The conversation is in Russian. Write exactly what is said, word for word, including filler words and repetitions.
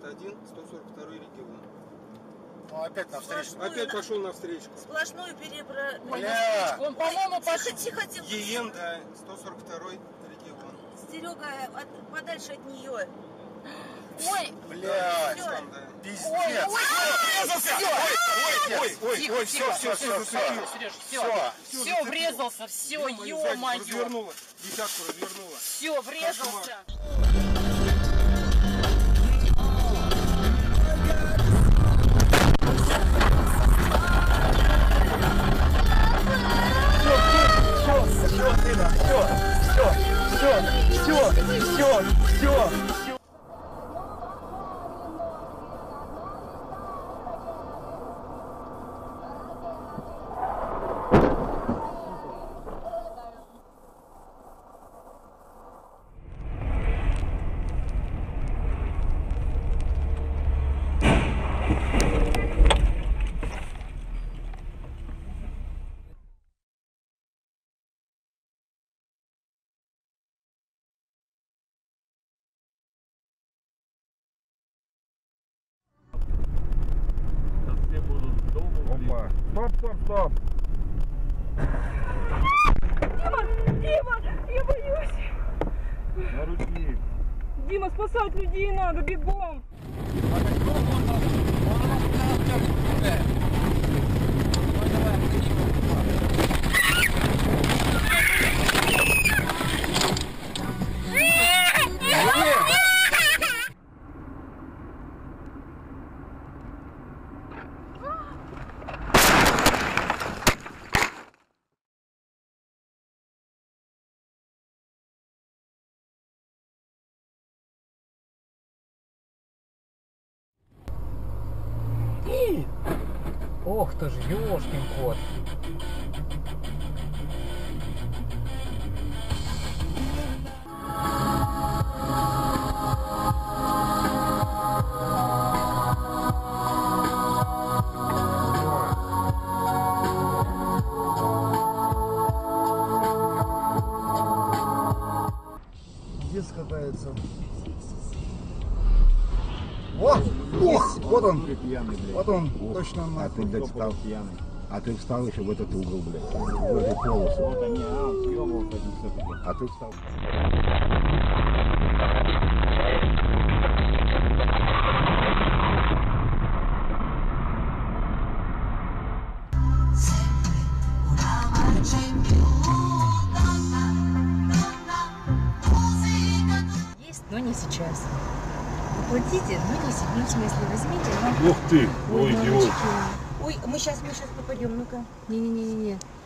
девяносто один, сто сорок второй регион. Ну, опять навстречу. Опять пошел навстречу. Сплошную перебра... Бля! Он, по-моему, тихо, тихо, тихо. ЕН, да, сто сорок второй регион. Серега, от, подальше от нее. Ой, Блядь, Всё. Там, да. пиздец. ой, Ой, ой, ой, тихо, ой, тихо, все, все, все, все. Сереж, все, все, врезался, все, ё-моё. Развернула, десятку развернула. Все, врезался. Все, все, сына, все, все, все, все, все, все. Опа. Стоп, стоп, стоп. Дима, Дима, я боюсь. На руки. Дима, спасать людей надо, бегом. Ох ты ж, ёшкин кот. Пиздец катается. О! Ох! Вот он! Вот он! Точно А ты, нахуй. блядь, встал пьяный. А ты встал еще в этот угол, блядь. В эту полосу. Вот они, а, он съебывался, а ты встал. Есть, но не сейчас. Платите, но не сейчас. Ну, в смысле, возьмите. Но... Ух ты! Ой, Ой, идиот! Ой, мы сейчас, мы сейчас попадем, ну-ка. Не-не-не-не.